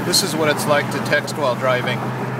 This is what it's like to text while driving.